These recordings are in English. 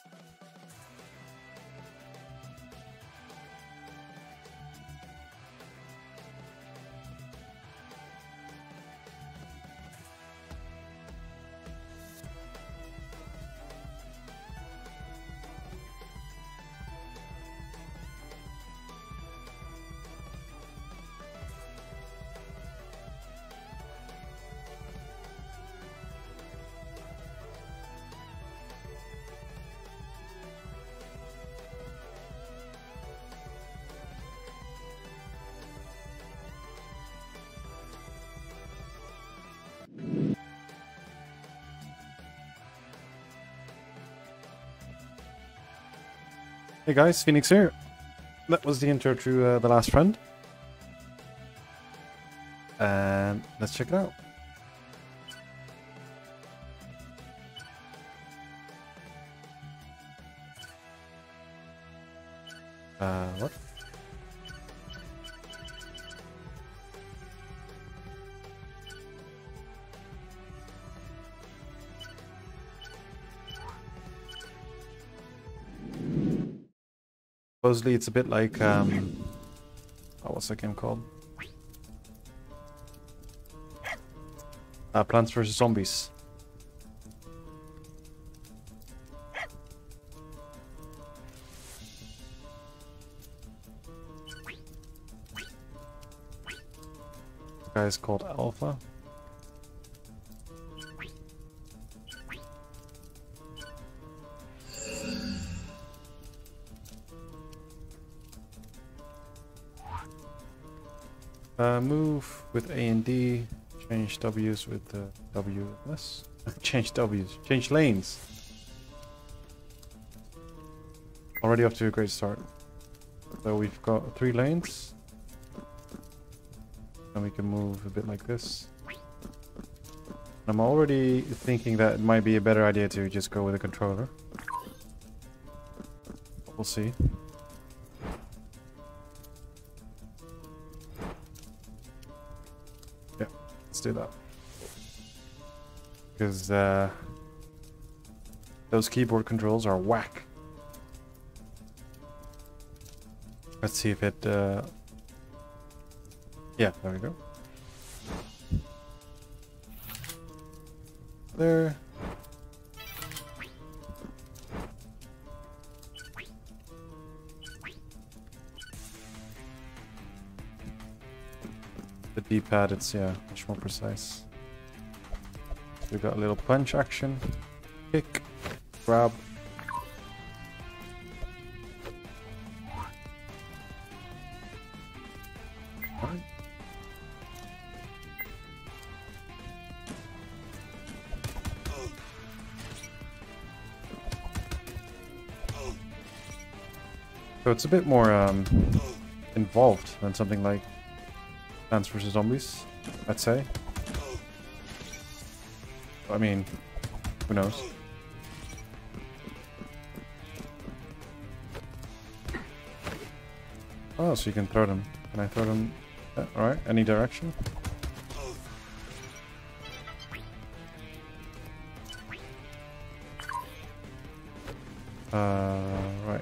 Hey guys, Phoenix here. That was the intro to The Last Friend. And let's check it out. What? Supposedly it's a bit like, oh, what's that game called? Plants vs. Zombies. The guy is called Alpha. Move with A and D, change W's with W and S. Change W's, change lanes. Already off to a great start. So we've got 3 lanes. And we can move a bit like this. I'm already thinking that it might be a better idea to just go with a controller. We'll see. Do that because those keyboard controls are whack. Let's see if it yeah, there we go. There. The D-pad, it's, yeah, much more precise. So we got a little punch action, kick, grab. Right. So it's a bit more involved than something like Plants vs. Zombies, I'd say. I mean, who knows? Oh, so you can throw them. Can I throw them? Yeah, alright, any direction? Right.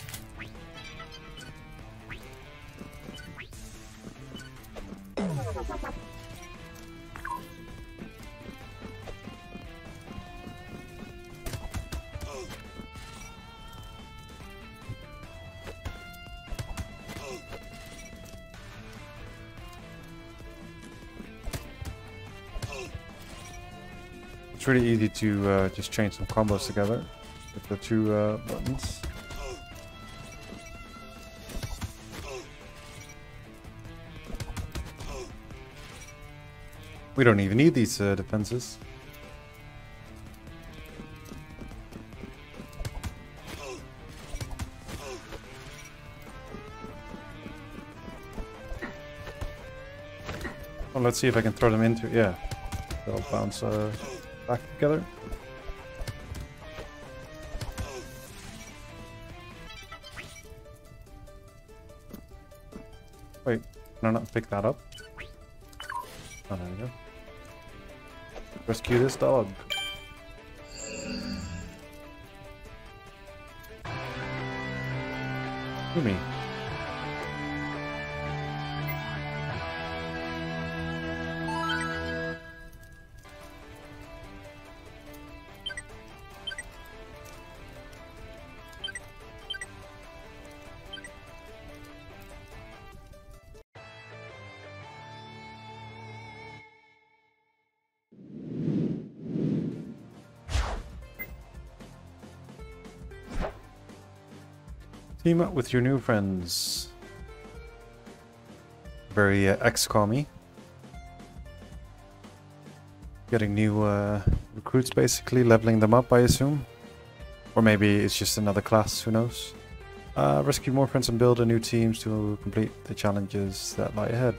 It's really easy to just chain some combos together with the 2 buttons. We don't even need these defenses. Well, let's see if I can throw them into, yeah, they'll bounce back together. Wait, can I not pick that up? Oh, there we go. Rescue this dog. me. Team up with your new friends. Very 𝗟𝘀𝘁. Getting new recruits basically, leveling them up I assume. Or maybe it's just another class, who knows. Rescue more friends and build a new teams to complete the challenges that lie ahead.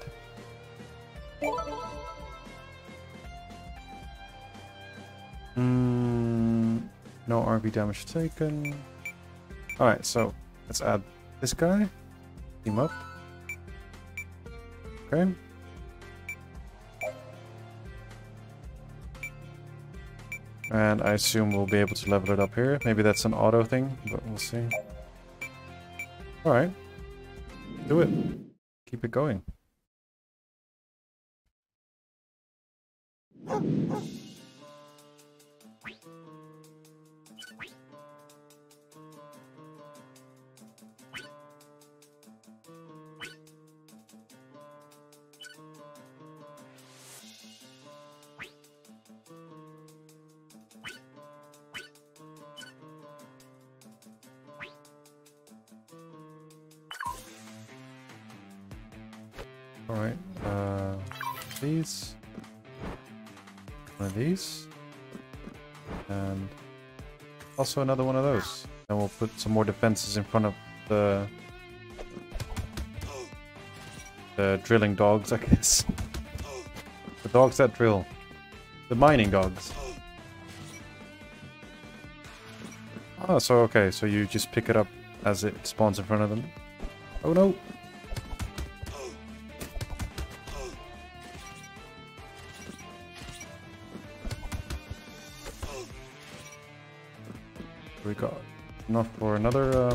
No RV damage taken. Alright, so let's add this guy. Team up. Okay. And I assume we'll be able to level it up here. Maybe that's an auto thing, but we'll see. Alright. Do it. Keep it going. Alright, these, one of these, and also another one of those. And we'll put some more defenses in front of the drilling dogs, I guess. The dogs that drill. The mining dogs. Oh, so okay, so you just pick it up as it spawns in front of them. Oh no! We got enough for another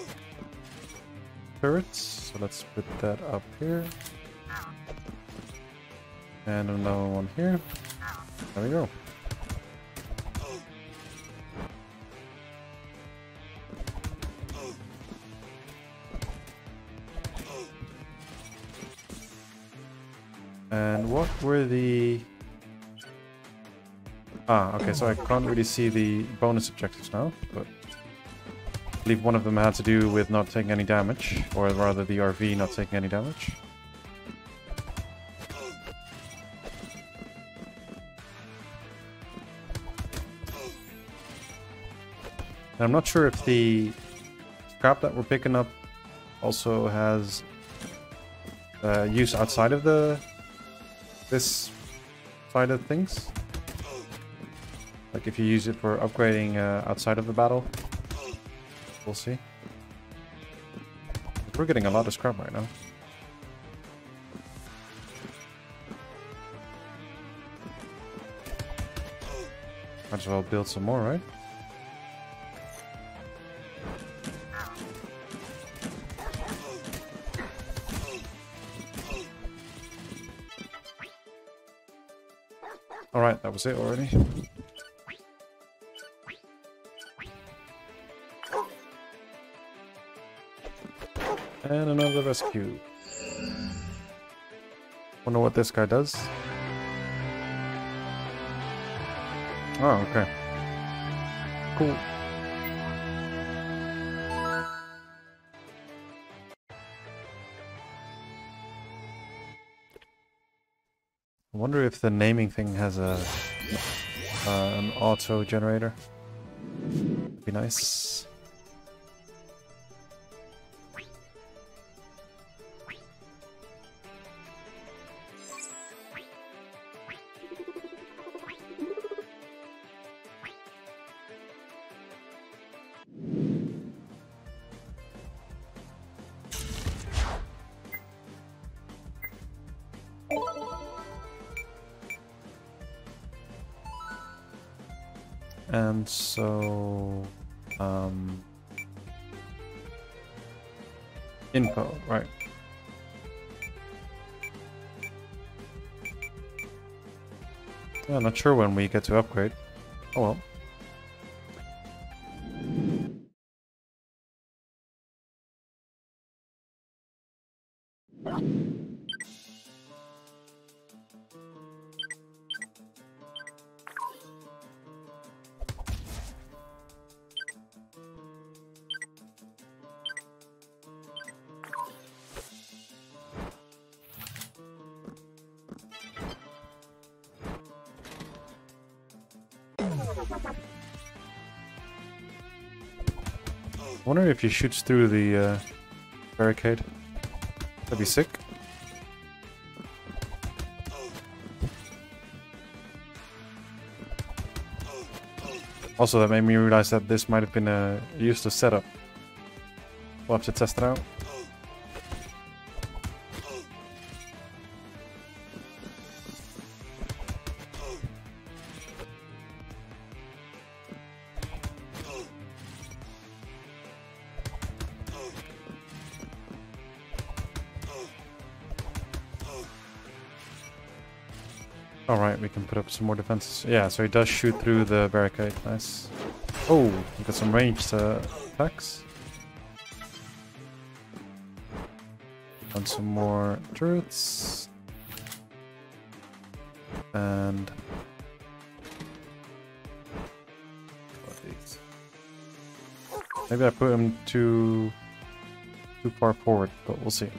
turret, so let's put that up here. And another one here. There we go. And what were the... Ah, okay, so I can't really see the bonus objectives now, but I believe one of them had to do with not taking any damage, or rather the RV not taking any damage. And I'm not sure if the scrap that we're picking up also has use outside of this side of things. Like if you use it for upgrading outside of the battle. We'll see. We're getting a lot of scrap right now. Might as well build some more, right? Alright, that was it already. And another rescue. Wonder what this guy does. Oh, okay. Cool. I wonder if the naming thing has a an auto generator. Would be nice. And so, Info, right. Yeah, not sure when we get to upgrade. Oh well. I wonder if he shoots through the barricade. That'd be sick. Also, that made me realize that this might have been a useless setup. We'll have to test it out. Alright, we can put up some more defenses. Yeah, so he does shoot through the barricade. Nice. Oh, we got some ranged attacks. And some more turrets. And... maybe I put him too far forward, but we'll see.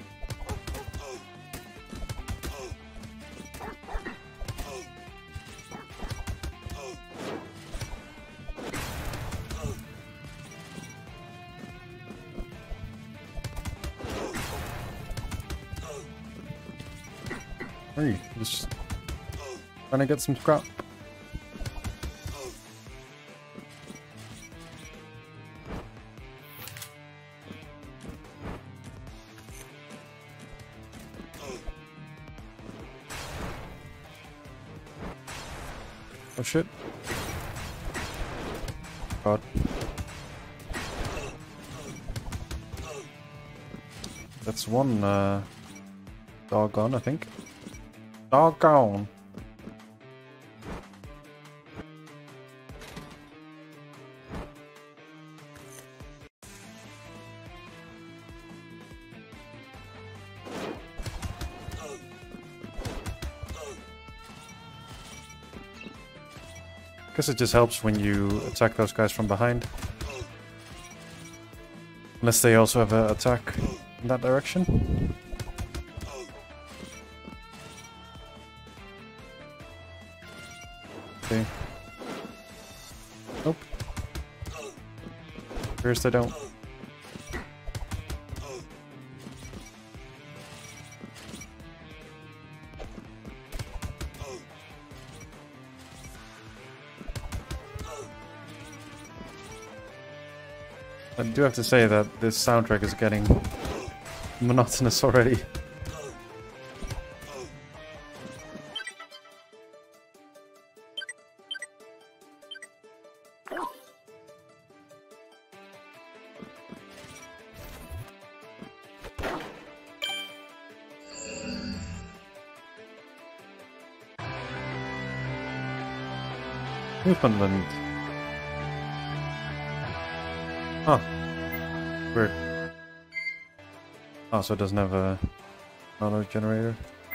Hey, just trying to get some scrap. Oh shit. God. That's one Doggone, I think. Doggone. Guess it just helps when you attack those guys from behind. Unless they also have an attack in that direction. Okay. Nope. Appears they don't. I do have to say that this soundtrack is getting monotonous already. Newfoundland. Huh. Weird. Oh, so it doesn't have a auto generator.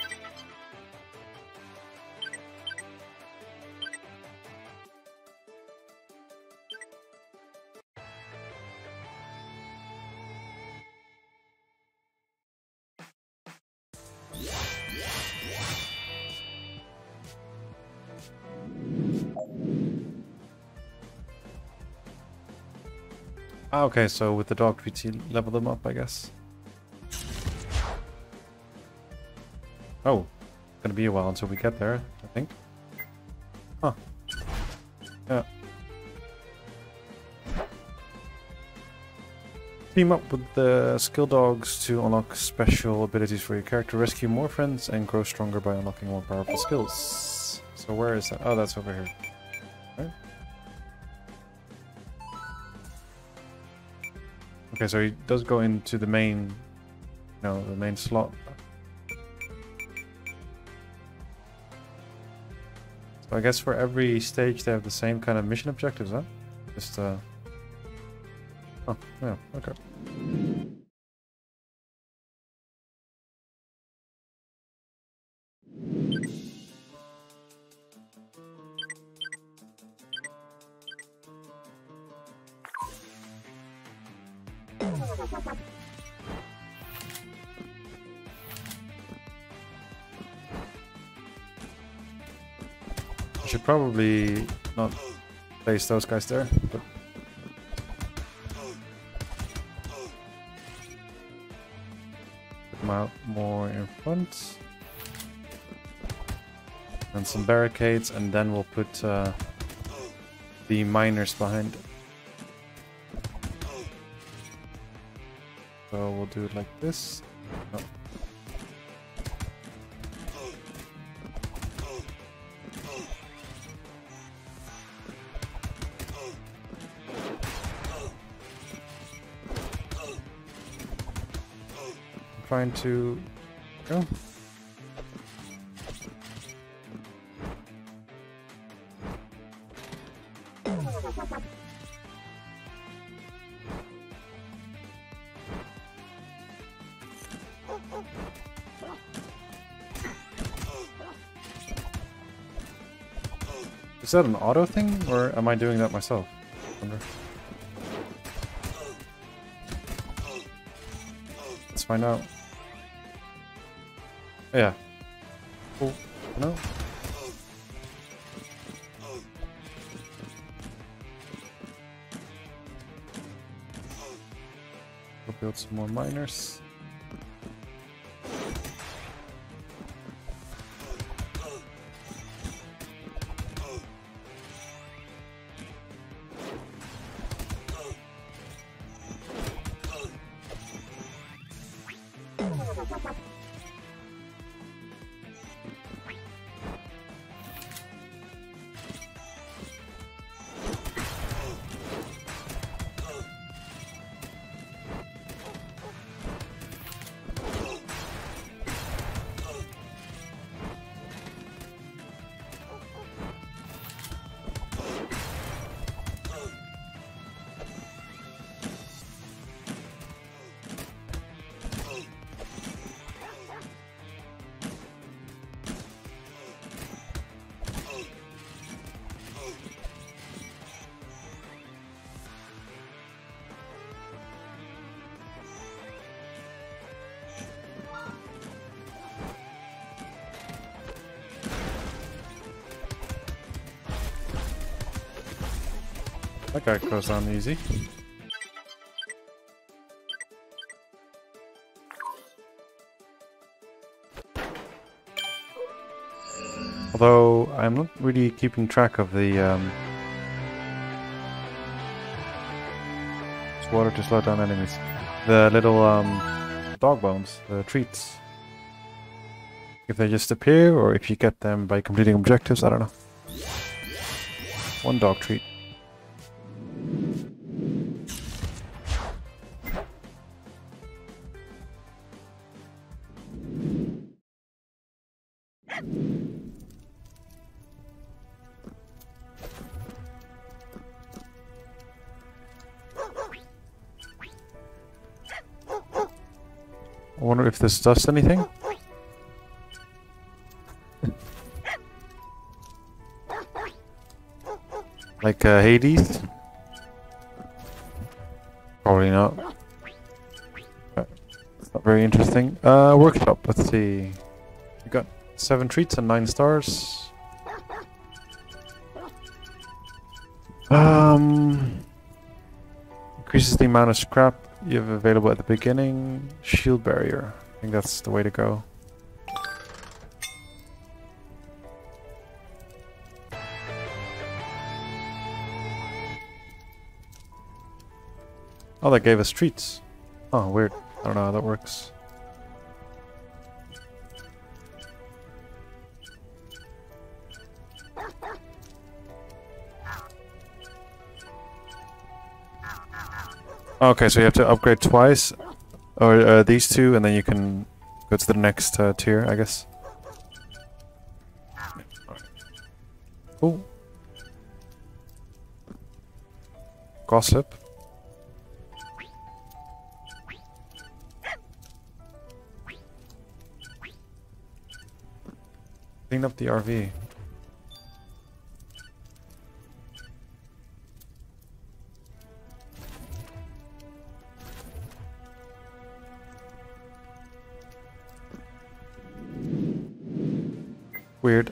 Ah, okay, so with the dog treats you level them up, I guess. Oh, gonna be a while until we get there, I think. Huh. Yeah. Team up with the skill dogs to unlock special abilities for your character, rescue more friends, and grow stronger by unlocking more powerful skills. So where is that? Oh, that's over here. Right. Okay, so he does go into the main know, the main slot. So I guess for every stage they have the same kind of mission objectives, huh? Just oh, yeah, okay. I should probably not place those guys there, but put them out more in front. And some barricades, and then we'll put the miners behind. So we'll do it like this. Oh. Trying to go. Is that an auto thing, or am I doing that myself? I wonder. Let's find out. Yeah. Cool. No. We'll build some more miners. That guy goes down easy. Although I'm not really keeping track of the it's water to slow down enemies. The little dog bones, the treats. If they just appear or if you get them by completing objectives, I don't know. One dog treat. I wonder if this does anything. Like Hades? Probably not. It's not very interesting. Workshop, let's see. We got 7 treats and 9 stars. Increases the amount of scrap you have available at the beginning. Shield barrier. I think that's the way to go. Oh, that gave us treats. Oh, weird. I don't know how that works. Okay, so you have to upgrade twice. Or these two, and then you can go to the next tier, I guess. Oh. Gossip. Clean up the RV. Weird.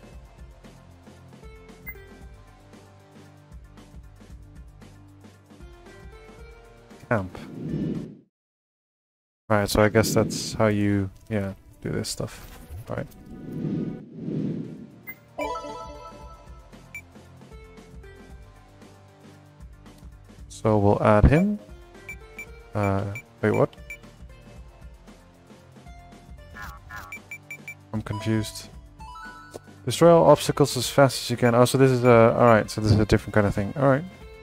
Camp. Alright, so I guess that's how you, yeah, do this stuff. Alright. So we'll add him. Wait, what? I'm confused. Destroy all obstacles as fast as you can. Oh, so this is a... Alright, so this is a different kind of thing. Alright.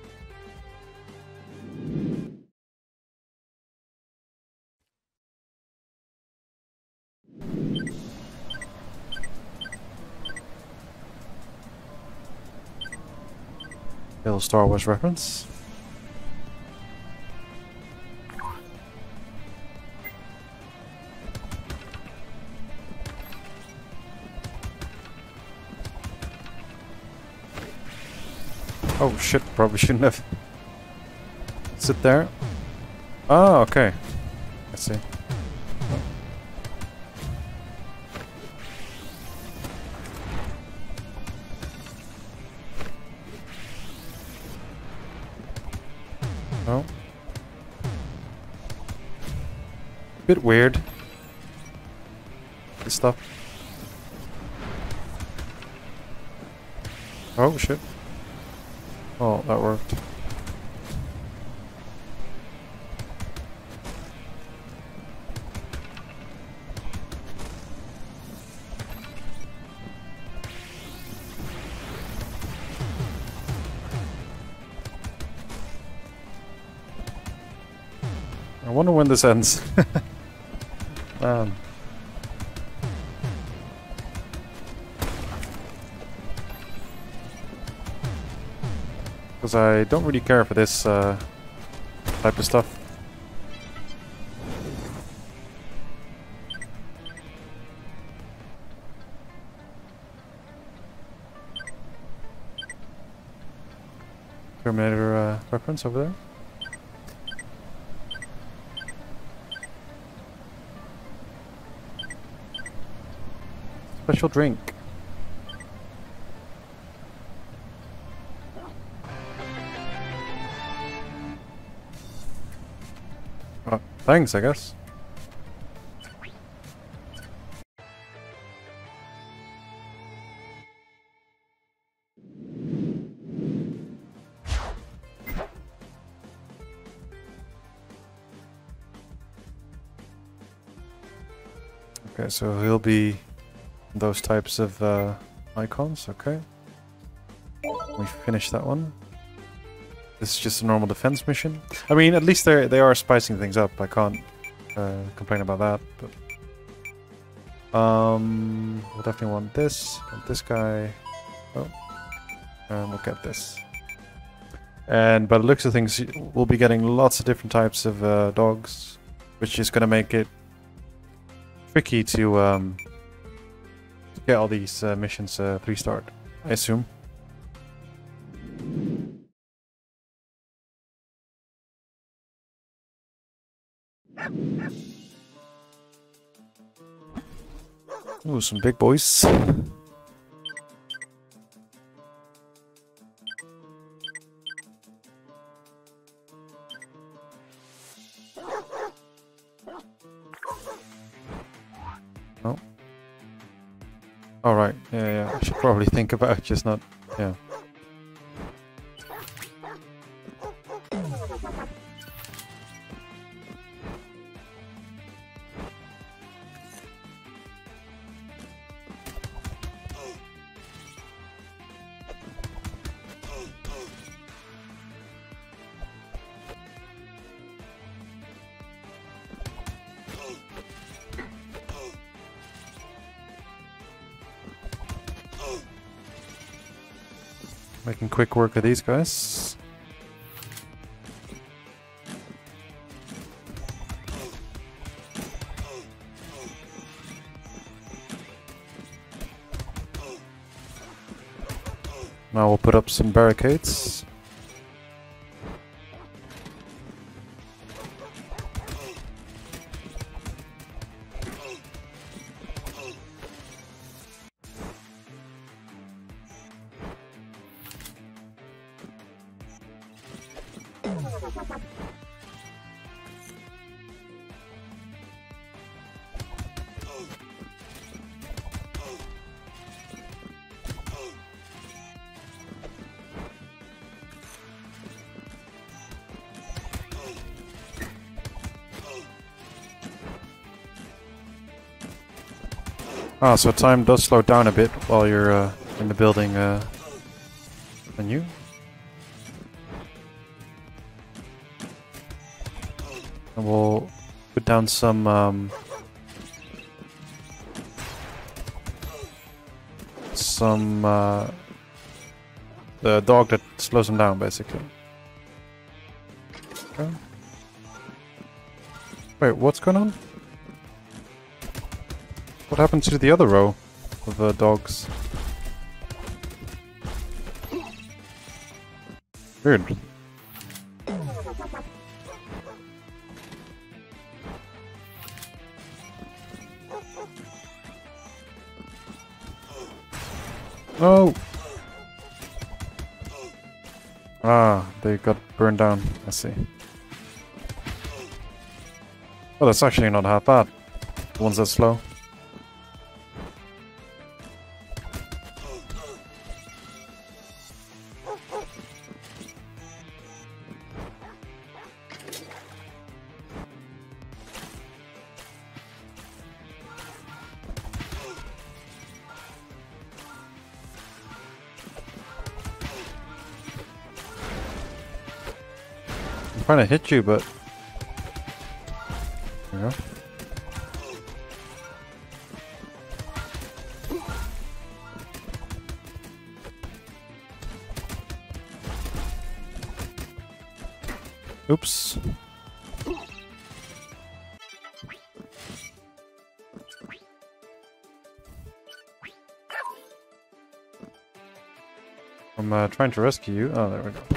Little Star Wars reference. Oh shit, probably shouldn't have. Sit there. Oh, okay. I see. Oh. Bit weird. This stuff. Oh shit. Oh, that worked. I wonder when this ends. Because I don't really care for this type of stuff. Terminator reference over there. Special drink. Oh, thanks, I guess. Okay, so he'll be those types of icons, okay. We finished that one. This is just a normal defense mission. I mean, at least they are spicing things up. I can't complain about that. But we'll definitely want this guy. Oh, and we'll get this. And by the looks of things, we'll be getting lots of different types of dogs, which is going to make it tricky to get all these missions pre-start, I assume. Ooh, some big boys. Oh. Alright, yeah, I should probably think about just not, yeah. Making quick work of these guys. Now we'll put up some barricades. Ah, so time does slow down a bit while you're in the building menu. And we'll put down some the dog that slows them down, basically. Okay. Wait, what's going on? What happened to the other row of dogs? Weird. Oh! Ah, they got burned down. I see. Oh, that's actually not half bad. The ones that slow. I'm trying to hit you, but there you go. Oops. I'm trying to rescue you. Oh, there we go.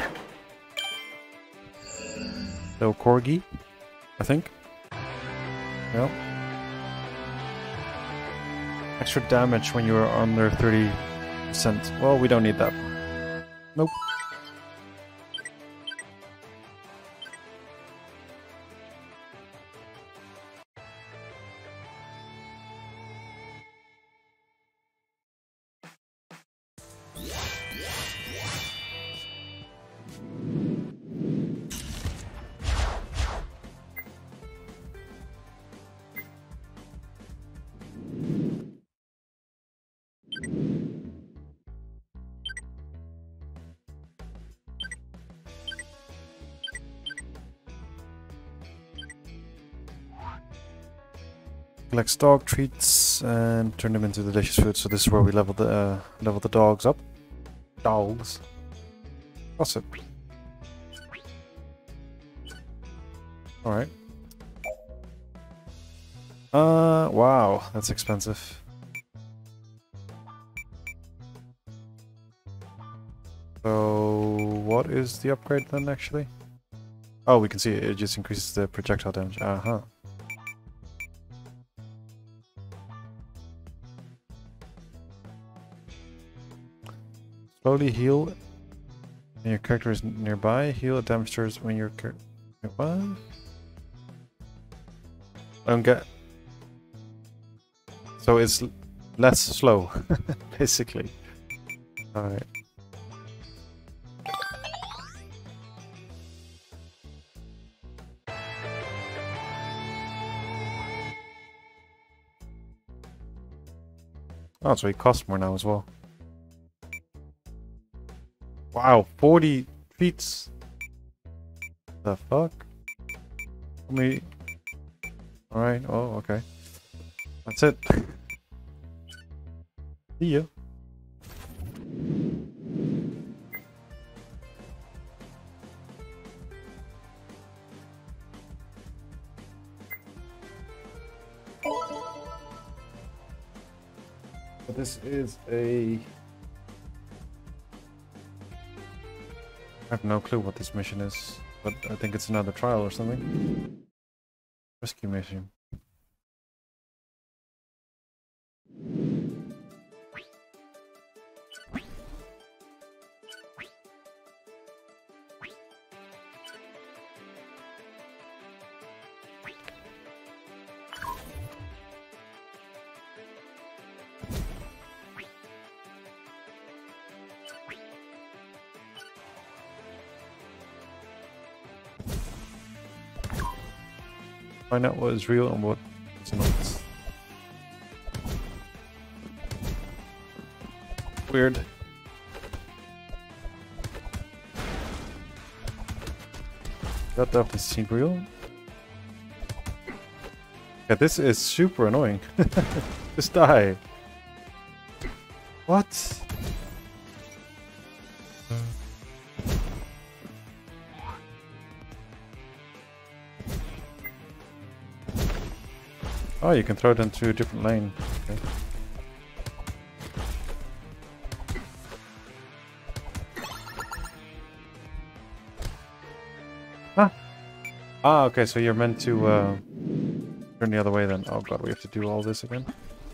Little corgi, I think. Yep. Extra damage when you are under 30%. Well, we don't need that. Nope. Collects dog treats and turn them into delicious food. So this is where we level the dogs up. Dogs. Gossip. All right. Wow, that's expensive. So what is the upgrade then actually? Oh, we can see it just increases the projectile damage. Uh-huh. Slowly heal when your character is nearby. Heal at damage stores when your character... What? I don't get... So it's less slow, basically. Alright. Oh, so he costs more now as well. Wow, 40 feats. The fuck? Me. Alright, oh, okay. That's it. See ya. But this is a... I have no clue what this mission is, but I think it's another trial or something. Rescue mission. Find out what is real and what is not. Weird. That definitely seemed real. Yeah, this is super annoying. Just die. What? Oh, you can throw it into a different lane. Okay. Ah! Ah, okay, so you're meant to turn the other way then. Oh god, we have to do all this again.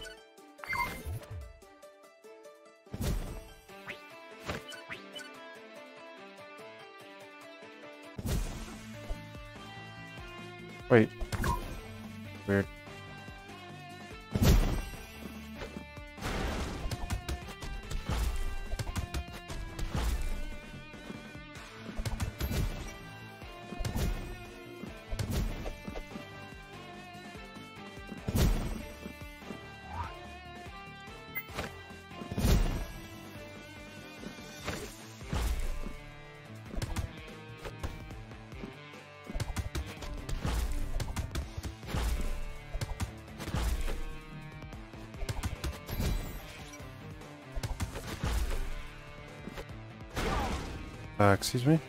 Wait. Weird. Excuse me?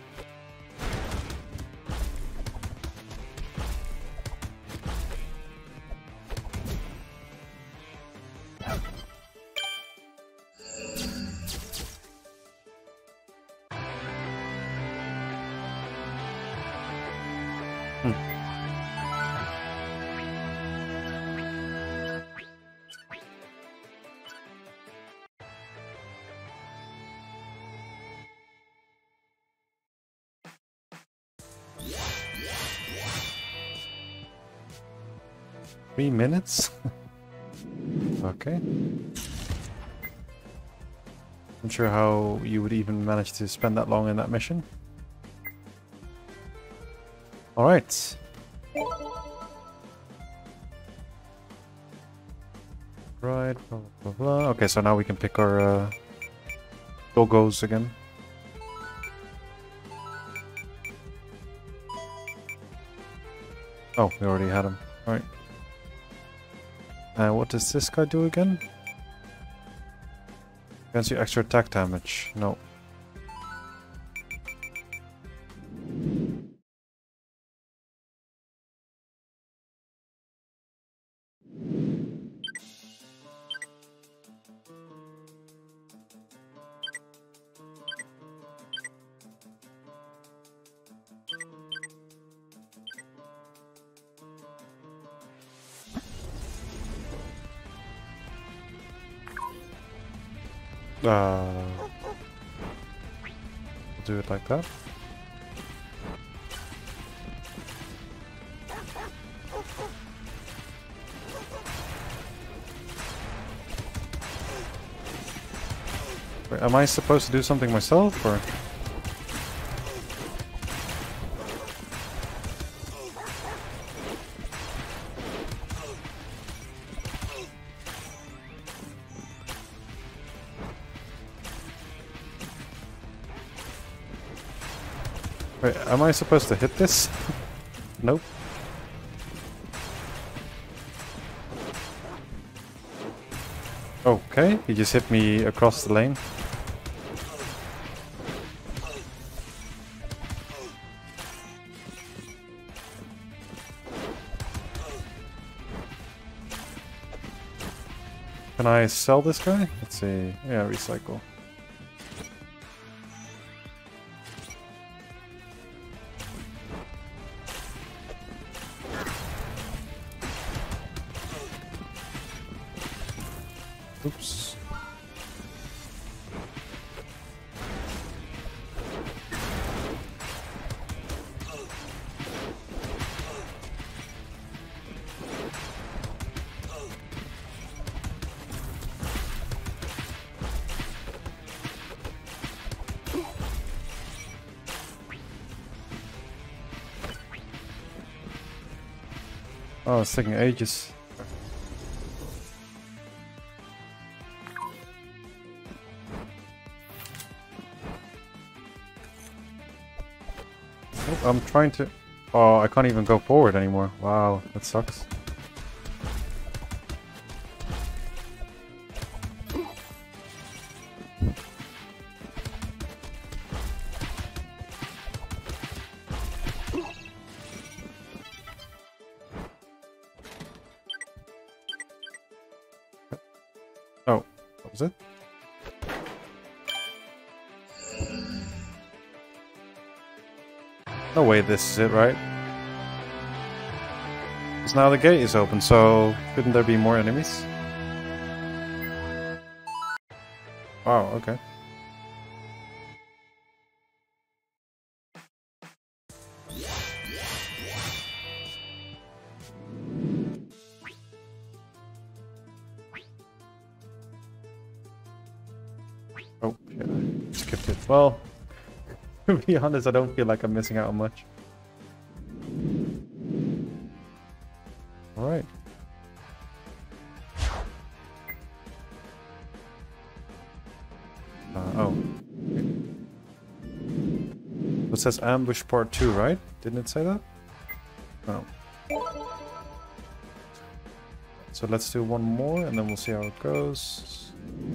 Three minutes? Okay. Not sure how you would even manage to spend that long in that mission. Alright. Right, blah, blah, blah. Okay, so now we can pick our Doggos again. Oh, we already had him. Alright. What does this guy do again? Grants you extra attack damage. No. We'll do it like that. Wait, am I supposed to do something myself, or? Wait, am I supposed to hit this? Nope. Okay, he just hit me across the lane. Can I sell this guy? Let's see. Yeah, recycle. Oops. Oh, it's taking ages. Oh, I'm trying to... Oh, I can't even go forward anymore. Wow, that sucks. Oh, what was it? No way this is it, right? Because now the gate is open, so couldn't there be more enemies? Wow, okay. Oh, yeah, skipped it. Well, to be honest, I don't feel like I'm missing out on much. Alright. Oh. It says ambush part 2, right? Didn't it say that? No. So let's do one more and then we'll see how it goes.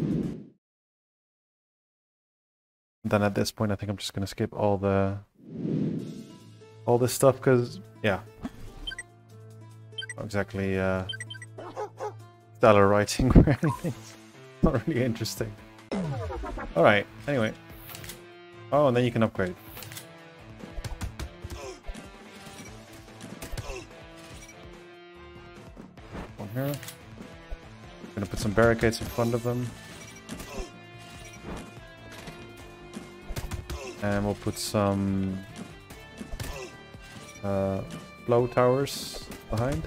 Then at this point I think I'm just gonna skip all this stuff because yeah. Not exactly stellar writing or anything. Not really interesting. Alright, anyway. Oh, and then you can upgrade. One here. Gonna put some barricades in front of them. And we'll put some blow towers behind.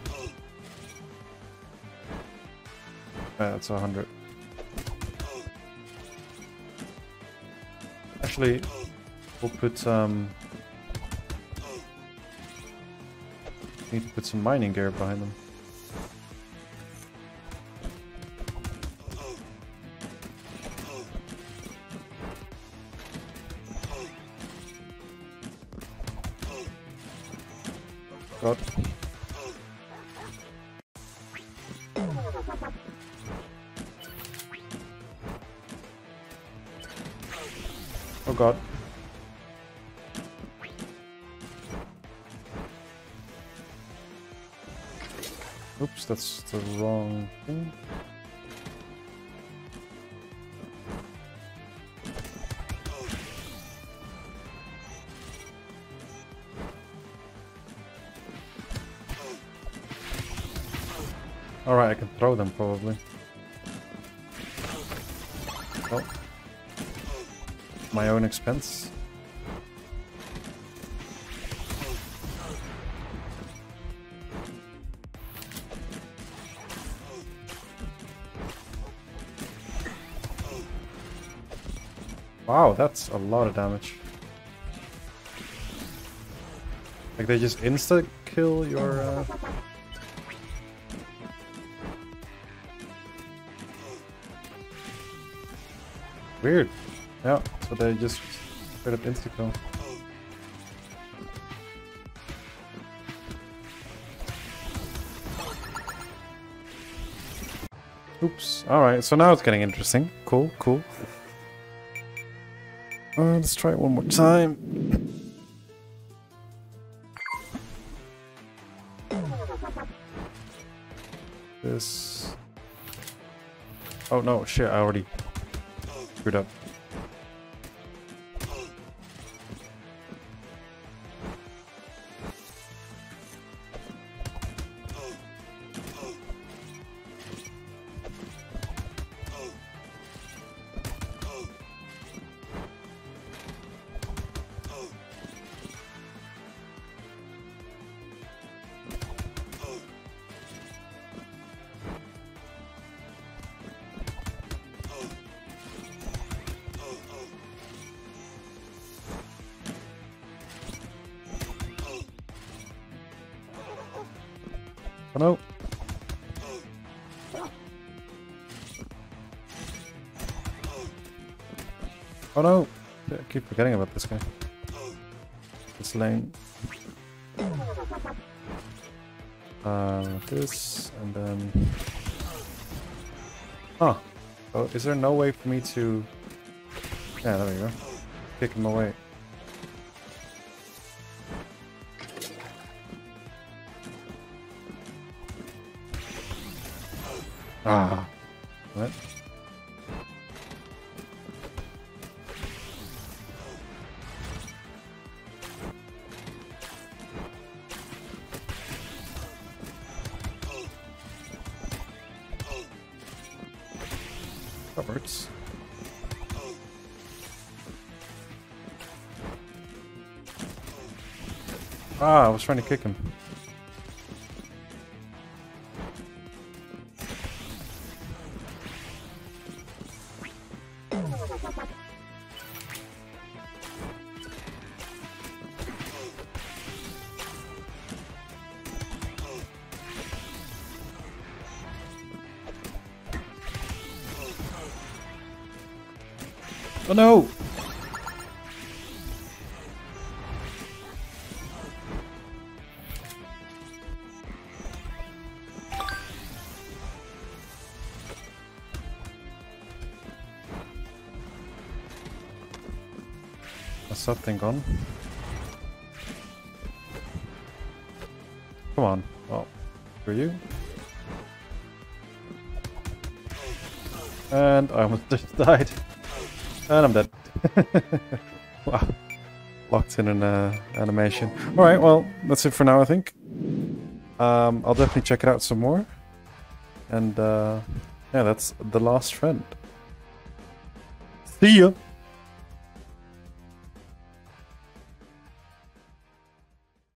That's 100. Actually, we'll put some... Need to put some mining gear behind them. God. Oh God. Oops, that's the wrong thing. Alright, I can throw them probably. Oh. My own expense. Wow, that's a lot of damage. Like they just insta-kill your... Weird. Yeah, so they just straight up insta-kill. Oops. Alright, so now it's getting interesting. Cool, cool. Let's try it one more time. This. Oh no, shit, I already screwed up. Oh no. Oh no. I keep forgetting about this guy. This lane. This and then. Huh. Oh, is there no way for me to? Yeah, there we go. Kick him away. Ah. What? That works. Ah, I was trying to kick him. Oh no! What's that thing on? Come on. Oh, for you. And I almost just died. And I'm dead. Wow. Locked in an animation. Alright, well, that's it for now, I think. I'll definitely check it out some more. And, yeah, that's The Last Friend. See ya!